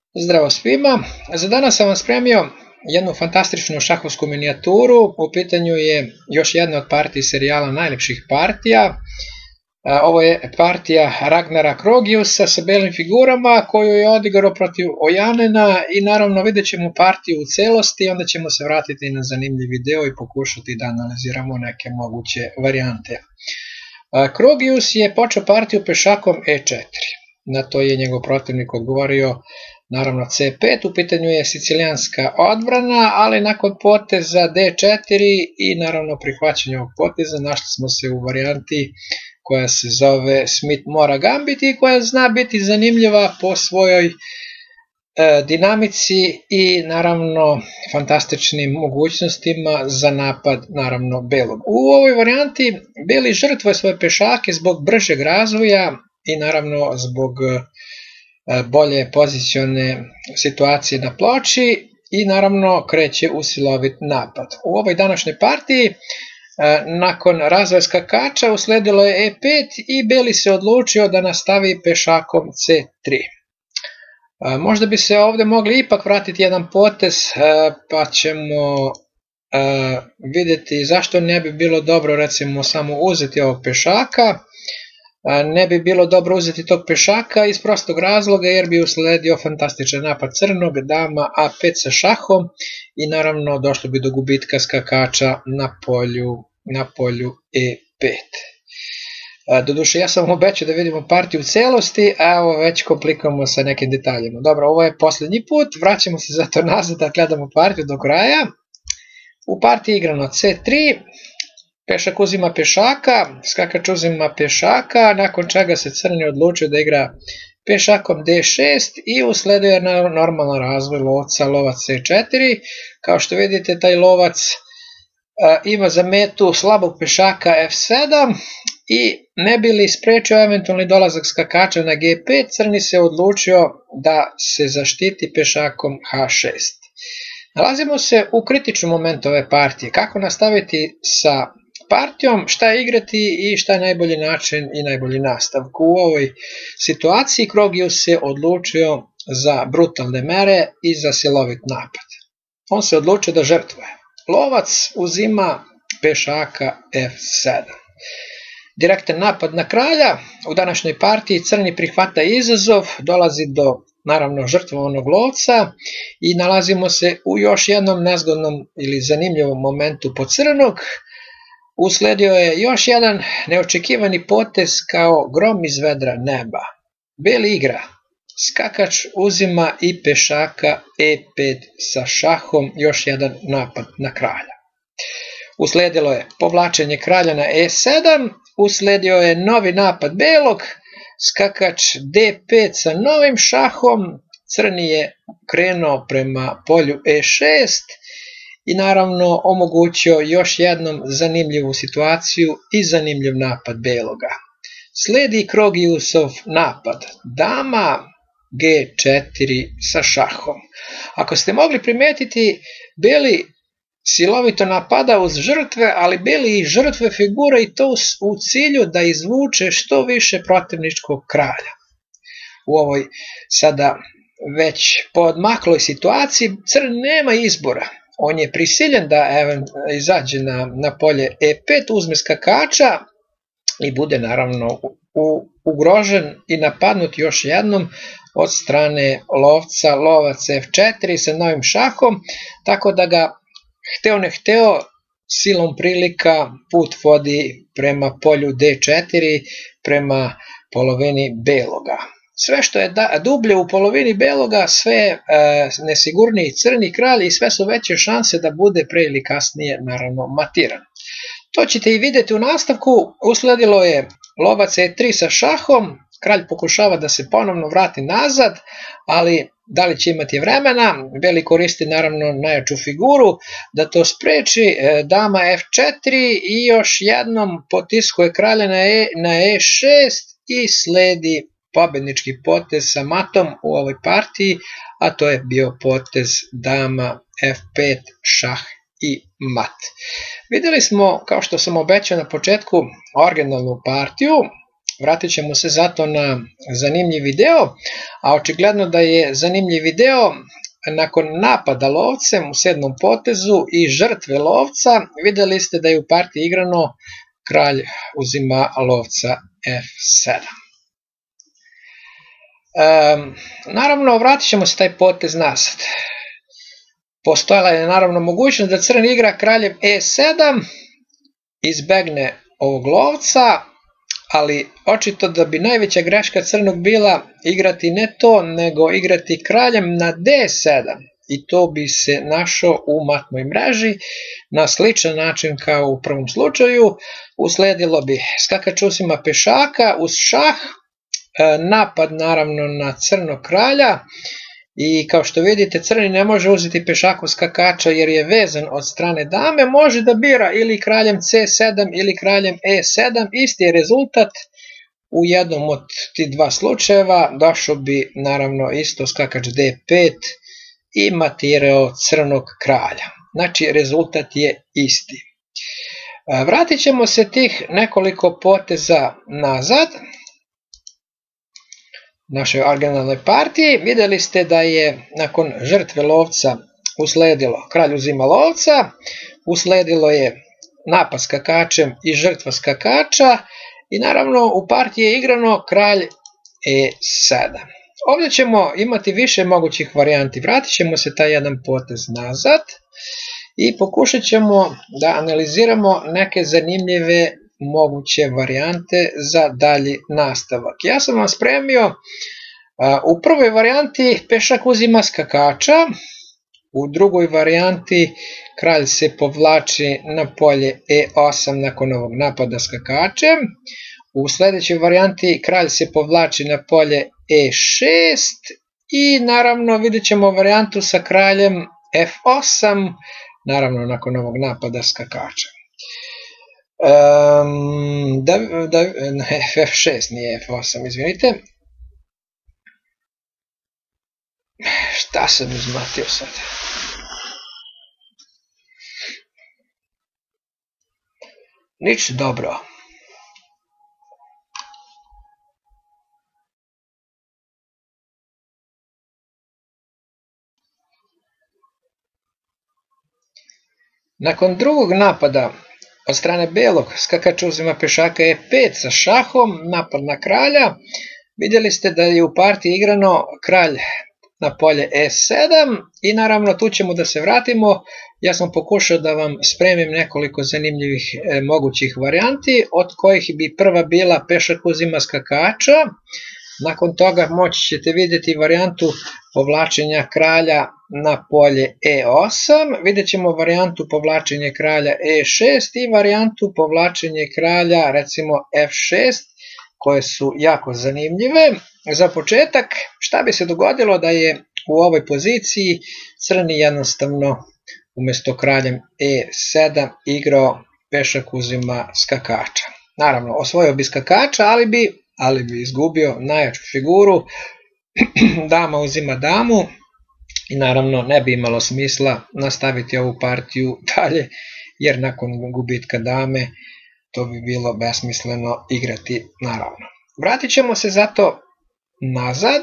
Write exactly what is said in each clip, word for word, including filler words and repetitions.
Zdravo svima, za danas sam vam spremio jednu fantastičnu šahovsku minijaturu. U pitanju je još jedna od partij serijala najlepših partija. Ovo je partija Ragnara Krogiusa sa belim figurama koju je odigrao protiv Ojanena i naravno vidjet ćemo partiju u celosti, onda ćemo se vratiti na zanimljiv video i pokušati da analiziramo neke moguće varijante. Krogius je počeo partiju pešakom e četiri, na to je njegov protivnik odgovorio naravno ce pet, u pitanju je sicilijanska odbrana, ali nakon poteza de četiri i naravno prihvaćanja ovog poteza našli smo se u varijanti koja se zove Smith-Mora Gambit i koja zna biti zanimljiva po svojoj e, dinamici i naravno fantastičnim mogućnostima za napad naravno belog. U ovoj varijanti beli žrtvuje svoje pešake zbog bržeg razvoja i naravno zbog bolje pozicione situacije na ploči i naravno kreće u silovit napad. U ovoj današnjoj partiji nakon razvoja skakača usledilo je e pet i beli se odlučio da nastavi pešakom ce tri. Možda bi se ovdje mogli ipak vratiti jedan potez, pa ćemo vidjeti zašto ne bi bilo dobro recimo samo uzeti ovog pešaka. Ne bi bilo dobro uzeti tog pešaka iz prostog razloga jer bi usledio fantastičan napad crnog, dama a pet sa šahom i naravno došlo bi do gubitka skakača na polju, na polju e pet. Doduše ja sam obećao da vidimo partiju u celosti, a evo već komplikujemo sa nekim detaljima. Dobro, ovo je posljednji put, vraćamo se zato nazad da gledamo partiju do kraja. U partiji igrano ce tri. Pešak uzima pešaka, skakač uzima pešaka, nakon čega se crni odlučio da igra pešakom de šest i usledio je normalan razvoj lovca lovac ce četiri. Kao što vidite, taj lovac a, ima za metu slabog pešaka ef sedam i ne bi li sprečio eventualni dolazak skakača na ge pet, crni se odlučio da se zaštiti pešakom ha šest. Nalazimo se u kritičnom momentu ove partije. Kako nastaviti sa partijom, šta igrati i šta je najbolji način i najbolji nastavak. U ovoj situaciji Krogius se odlučio za brutalne mere i za silovit napad. On se odlučio da žrtvuje. Lovac uzima pešaka ef sedam. Direktan napad na kralja. U današnjoj partiji crni prihvata izazov, dolazi do naravno žrtvovanog lovca i nalazimo se u još jednom nezgodnom ili zanimljivom momentu po crnog. Usledio je još jedan neočekivani potez kao grom iz vedra neba. Beli igra. Skakač uzima i pešaka e pet sa šahom, još jedan napad na kralja. Usledilo je povlačenje kralja na e sedam, usledio je novi napad belog, skakač de pet sa novim šahom, crni je krenuo prema polju e šest, i naravno omogućio još jednom zanimljivu situaciju i zanimljiv napad beloga. Sledi Krogiusov napad, dama ge četiri sa šahom. Ako ste mogli primetiti, beli silovito napada uz žrtve, ali beli i žrtve figura i to u cilju da izvuče što više protivničkog kralja. U ovoj sada već poodmakloj situaciji crn nema izbora. On je prisiljen da izađe na, na polje e pet, uzme skakača i bude naravno u, ugrožen i napadnut još jednom od strane lovca, lovac ef četiri sa novim šahom, tako da ga hteo ne hteo silom prilika put vodi prema polju de četiri, prema polovini beloga. Sve što je dublje u polovini beloga, sve je nesigurniji crni kralj i sve su veće šanse da bude pre ili kasnije naravno matiran. To ćete i vidjeti u nastavku. Usledilo je lovac e tri sa šahom, kralj pokušava da se ponovno vrati nazad, ali da li će imati vremena, beli koristi naravno najjaču figuru da to spreči, dama ef četiri i još jednom potiskuje kralja na e, na e šest i sledi pobednički potez sa matom u ovoj partiji, a to je bio potez dama ef pet, šah i mat. Vidjeli smo, kao što sam obećao na početku, originalnu partiju. vratit ćemo se zato na zanimljiv video, a očigledno da je zanimljiv video nakon napada lovcem u sedmom potezu i žrtve lovca. Vidjeli ste da je u partiji igrano kralj uzima lovca F sedam. Um, naravno, vratit ćemo se taj potez nazad. Postojala je naravno mogućnost da crni igra kraljem E sedam, izbegne ovog lovca, ali očito da bi najveća greška crnog bila igrati ne to, nego igrati kraljem na D sedam. I to bi se našao u matnoj mreži na sličan način kao u prvom slučaju. Usledilo bi skakač uzima pešaka uz šah, napad naravno na crnog kralja, i kao što vidite crni ne može uzeti pešaku skakača jer je vezan od strane dame, može da bira ili kraljem C sedam ili kraljem E sedam, isti je rezultat u jednom od ti dva slučajeva, došao bi naravno isto skakač D pet i matirao crnog kralja. Znači rezultat je isti. Vratit ćemo se tih nekoliko poteza nazad našoj originalnoj partiji. Vidjeli ste da je nakon žrtve lovca usledilo kralj uzima lovca, usledilo je napad skakačem i žrtva skakača i naravno u partiji je igrano kralj E sedam. Ovdje ćemo imati više mogućih varijanti. Vratit ćemo se taj jedan potez nazad i pokušat ćemo da analiziramo neke zanimljive moguće varijante za dalji nastavak. Ja sam vam spremio u prvoj varijanti pešak uzima skakača, u drugoj varijanti kralj se povlači na polje E osam nakon ovog napada skakačem, u sljedećoj varijanti kralj se povlači na polje E šest i naravno vidjet ćemo varijantu sa kraljem F osam, naravno nakon ovog napada skakača. Um, da, da, ne, F šest nije F osam, izvinite. Šta sam izmatio sad? Nič dobro. Nakon drugog napada od strane belog skakač uzima pešaka E pet sa šahom, napad na kralja. Vidjeli ste da je u partiji igrano kralj na polje E sedam i naravno tu ćemo da se vratimo. Ja sam pokušao da vam spremim nekoliko zanimljivih e, mogućih varijanti, od kojih bi prva bila pešak uzima skakača. Nakon toga moći ćete vidjeti varijantu povlačenja kralja na polje E osam, vidjet ćemo varijantu povlačenja kralja E šest i varijantu povlačenja kralja recimo F šest, koje su jako zanimljive. Za početak, šta bi se dogodilo da je u ovoj poziciji crni jednostavno umjesto kraljem E sedam igrao pešak uzima skakača. Naravno, osvojio bi skakača, ali bi, ali bi izgubio najjaču figuru, dama uzima damu, i naravno ne bi imalo smisla nastaviti ovu partiju dalje, jer nakon gubitka dame to bi bilo besmisleno igrati naravno. Vratit ćemo se zato nazad.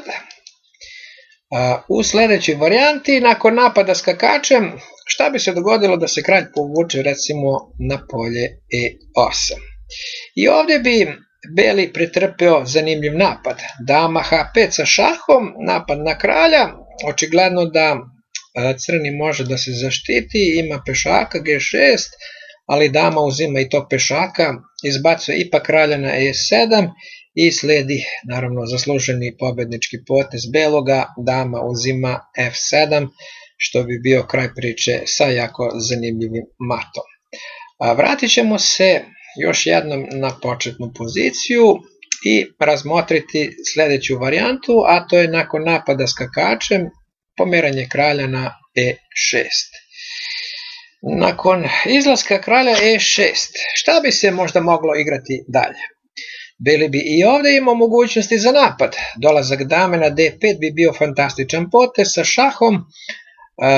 U sljedećoj varijanti, nakon napada skakačem, šta bi se dogodilo da se kralj povuče recimo na polje E osam. I ovdje bi beli pretrpeo zanimljiv napad. Dama H pet sa šahom, napad na kralja. Očigledno da crni može da se zaštiti, ima pešaka G šest, ali dama uzima i tog pešaka, izbacuje ipak kralja na E sedam i sledi naravno zasluženi pobednički potez beloga, dama uzima F sedam, što bi bio kraj priče sa jako zanimljivim matom. Vratit ćemo se još jednom na početnu poziciju i razmotriti sljedeću varijantu, a to je nakon napada skakačem pomeranje kralja na E šest. Nakon izlaska kralja E šest, šta bi se možda moglo igrati dalje? Bili bi i ovdje imao mogućnosti za napad. Dolazak dame na D pet bi bio fantastičan potez sa šahom.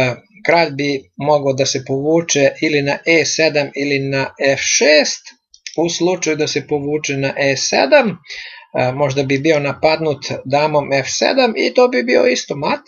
Kralj bi mogao da se povuče ili na E sedam ili na F šest. u slučaju da se povuče na e sedam, možda bi bio napadnut damom ef sedam i to bi bio isto mat.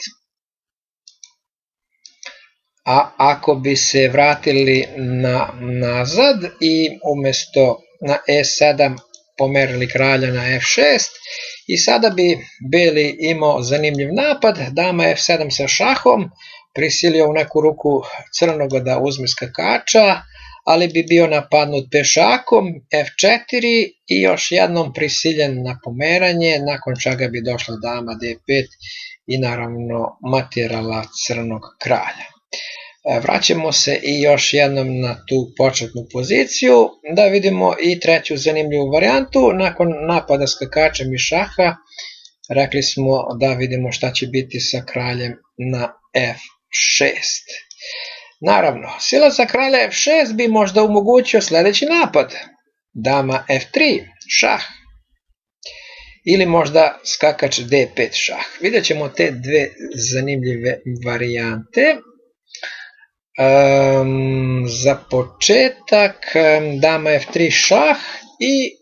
A ako bi se vratili na, nazad i umjesto na e sedam pomerili kralja na ef šest i sada bi beli imao zanimljiv napad, dama ef sedam sa šahom, prisilio u neku ruku crnoga da uzme skakača, ali bi bio napadnut pešakom ef četiri i još jednom prisiljen na pomeranje, nakon čega bi došla dama de pet i naravno matirala crnog kralja. Vraćamo se i još jednom na tu početnu poziciju, da vidimo i treću zanimljivu varijantu. Nakon napada skakačem i šaha, rekli smo da vidimo šta će biti sa kraljem na ef šest. Naravno, silazak kralja ef šest bi možda omogućio sljedeći napad. Dama ef tri, šah. Ili možda skakač de pet, šah. Vidjet ćemo te dve zanimljive varijante. Um, za početak um, dama ef tri, šah i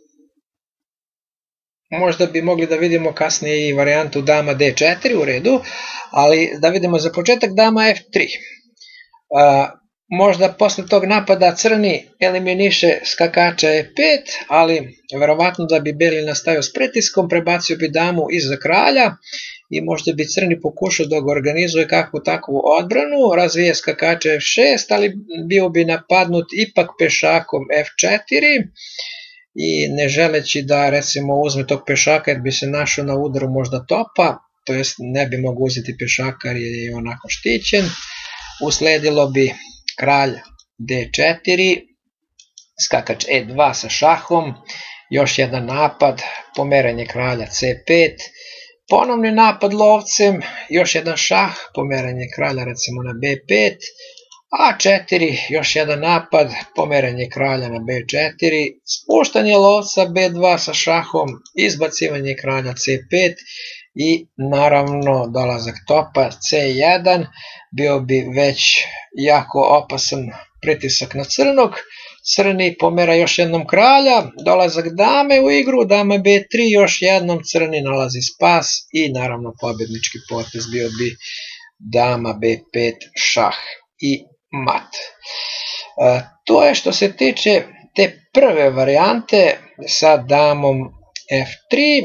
možda bi mogli da vidimo kasnije i varijantu dama de četiri u redu, ali da vidimo za početak dama ef tri. Uh, možda posle tog napada crni eliminiše skakača e pet, ali verovatno da bi beli nastavio s pritiskom, prebacio bi damu iza kralja i možda bi crni pokušao da ga organizuje kakvu takvu odbranu, razvije skakača ef šest, ali bio bi napadnut ipak pešakom ef četiri i ne želeći da recimo uzme tog pešaka jer bi se našao na udaru možda topa, to jest ne bi mogu uzeti pešaka jer je onako štićen. Usledilo bi kralj de četiri, skakač e dva sa šahom, još jedan napad, pomeranje kralja ce pet, ponovni napad lovcem, još jedan šah, pomeranje kralja recimo na be pet, a četiri, još jedan napad, pomeranje kralja na be četiri, spuštanje lovca be dva sa šahom, izbacivanje kralja ce pet i naravno dolazak topa ce jedan, bio bi već jako opasan pritisak na crnog. Crni pomera još jednom kralja, dolazak dame u igru, dama be tri, još jednom crni nalazi spas i naravno pobjednički potez bio bi dama be pet, šah i mat. E, to je što se tiče te prve varijante sa damom ef tri.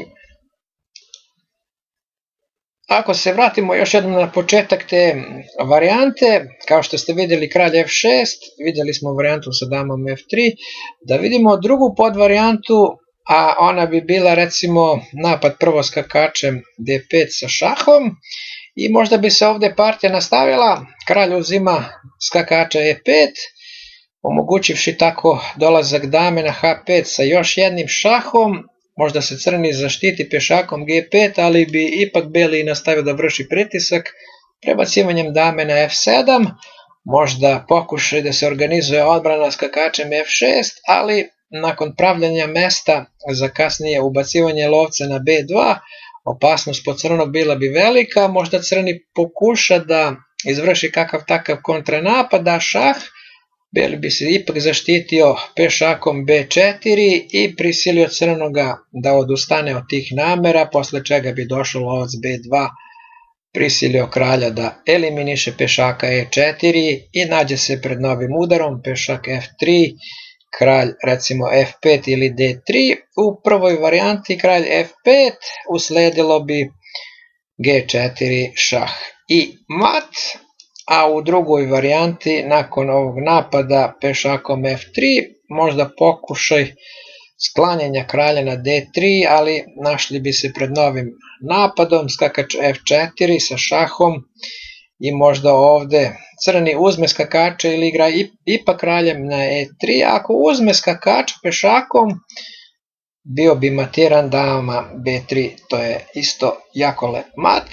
Ako se vratimo još jednom na početak te varijante, kao što ste vidjeli kralj ef šest, vidjeli smo varijantu sa damom ef tri, da vidimo drugu podvarijantu, a ona bi bila recimo napad prvo skakačem de pet sa šahom i možda bi se ovdje partija nastavila, kralj uzima skakača e pet, omogućivši tako dolazak dame na ha pet sa još jednim šahom. Možda se crni zaštiti pešakom ge pet, ali bi ipak beli nastavio da vrši pritisak prebacivanjem dame na ef sedam. Možda pokušaj da se organizuje odbrana skakačem ef šest, ali nakon pravljanja mesta za kasnije ubacivanje lovca na be dva, opasnost po crnog bila bi velika. Možda crni pokuša da izvrši kakav takav kontranapad, a šah, beli bi se ipak zaštitio pešakom be četiri i prisilio crnoga da odustane od tih namera, posle čega bi došao lovac be dva, prisilio kralja da eliminiše pešaka e četiri i nađe se pred novim udarom, pešak ef tri, kralj recimo ef pet ili de tri. U prvoj varijanti kralj ef pet, usledilo bi ge četiri, šah i mat. A u drugoj varijanti, nakon ovog napada pešakom ef tri, možda pokušaj sklanjanja kralja na de tri, ali našli bi se pred novim napadom, skakač ef četiri sa šahom i možda ovde crni uzme skakača ili igra ipak kraljem na e tri. Ako uzme skakača pešakom, bio bi matiran dama be tri, to je isto jako lep mat.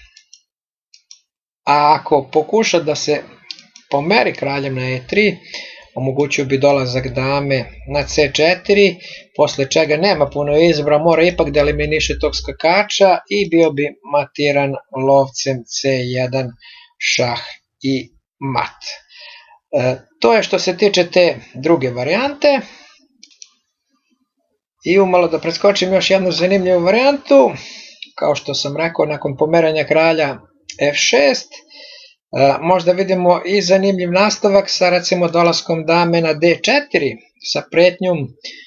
A ako pokuša da se pomeri kraljem na e tri, omogućio bi dolazak dame na ce četiri, posle čega nema puno izbora, mora ipak da eliminiše tog skakača i bio bi matiran lovcem ce jedan, šah i mat. E, to je što se tiče te druge varijante. I umalo da preskočim još jednu zanimljivu varijantu, kao što sam rekao, nakon pomeranja kralja ef šest, možda vidimo i zanimljiv nastavak sa recimo dolaskom dame na de četiri, sa pretnjom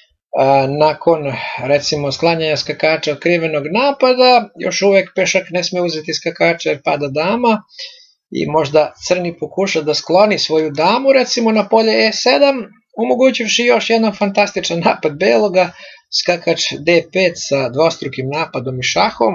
nakon recimo sklanjanja skakača otkrivenog napada, još uvek pešak ne sme uzeti skakača jer pada dama i možda crni pokuša da skloni svoju damu recimo na polje e sedam, omogućivši još jedan fantastičan napad beloga, skakač de pet sa dvostrukim napadom i šahom,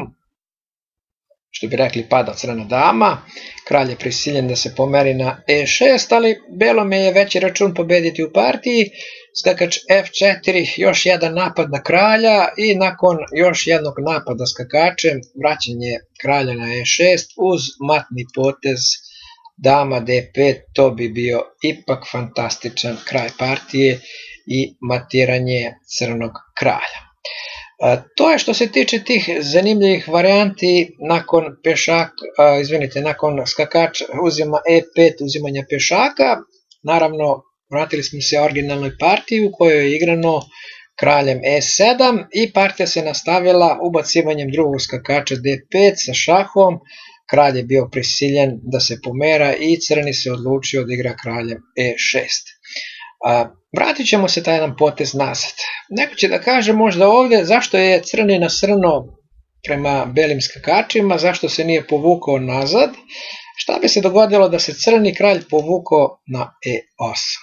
što bi rekli pada crna dama, kralj je prisiljen da se pomeri na e šest, ali belome je veći račun pobediti u partiji, skakač ef četiri, još jedan napad na kralja i nakon još jednog napada skakačem, vraćanje kralja na e šest uz matni potez dama de pet, to bi bio ipak fantastičan kraj partije i matiranje crnog kralja. To je što se tiče tih zanimljivih varijanti nakon pešaka, izvinite, nakon skakača uzima e pet, uzimanja pešaka. Naravno, vratili smo se originalnoj partiji u kojoj je igrano kraljem e sedam i partija se nastavila ubacivanjem drugog skakača de pet sa šahom. Kralj je bio prisiljen da se pomera i crni se odlučio da igra kraljem e šest. Vratit ćemo se taj jedan potez nazad. Neko će da kaže možda ovdje zašto je crni nasrno prema belim skakačima, zašto se nije povukao nazad, šta bi se dogodilo da se crni kralj povukao na e osam.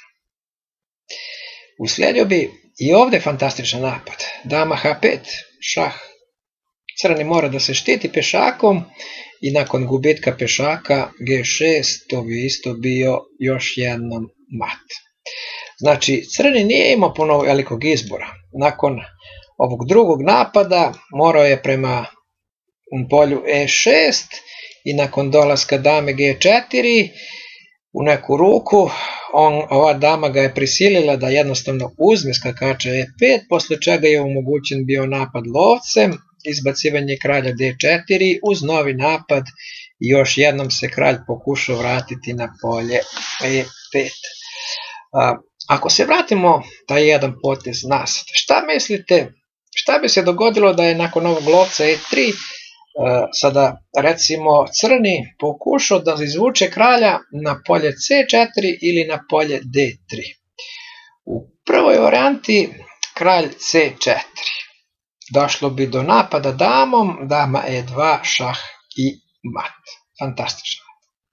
Uslijedio bi i ovdje fantastičan napad, dama ha pet, šah. Crni mora da se štiti pešakom i nakon gubitka pešaka ge šest, to bi isto bio još jednom mat. Znači, crni nije imao puno velikog izbora. Nakon ovog drugog napada morao je prema polju e šest i nakon dolaska dame ge četiri u neku ruku, on, ova dama ga je prisilila da jednostavno uzme skakača e pet, posle čega je omogućen bio napad lovcem, izbacivanje kralja de četiri uz novi napad i još jednom se kralj pokušao vratiti na polje e pet. Ako se vratimo taj jedan potez nazad, šta mislite, šta bi se dogodilo da je nakon ovog lovca e tri sada recimo crni pokušao da izvuče kralja na polje ce četiri ili na polje de tri? U prvoj varijanti kralj ce četiri. Došlo bi do napada damom, dama e dva, šah i mat. Fantastično.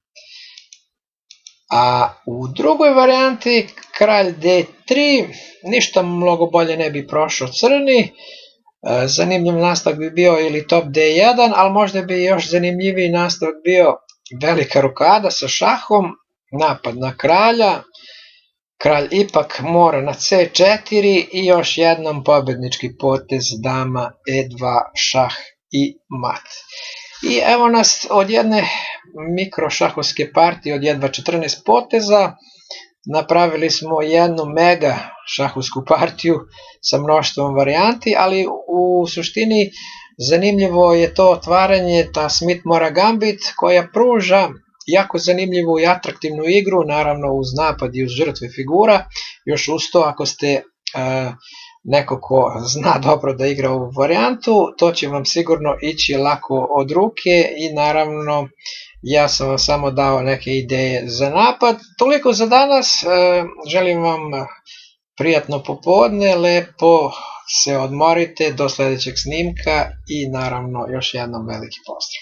A u drugoj varijanti kralj de tri, ništa mnogo bolje ne bi prošao crni. Zanimljiv nastavak bi bio ili top de jedan, ali možda bi još zanimljiviji nastavak bio velika rokada sa šahom, napad na kralja, kralj ipak mora na ce četiri i još jednom pobednički potez dama e dva, šah i mat. I evo nas od jedne mikrošahovske partije od jedva četrnaest poteza, napravili smo jednu mega šahovsku partiju sa mnoštvom varijanti, ali u suštini zanimljivo je to otvaranje, ta Smith-Morra Gambit koja pruža jako zanimljivu i atraktivnu igru, naravno uz napad i uz žrtve figura, još uz to ako ste neko ko zna dobro da igra ovu varijantu, to će vam sigurno ići lako od ruke i naravno ja sam vam samo dao neke ideje za napad. Toliko za danas, želim vam prijatno popodne, lepo se odmorite do sljedećeg snimka i naravno još jednom veliki pozdrav.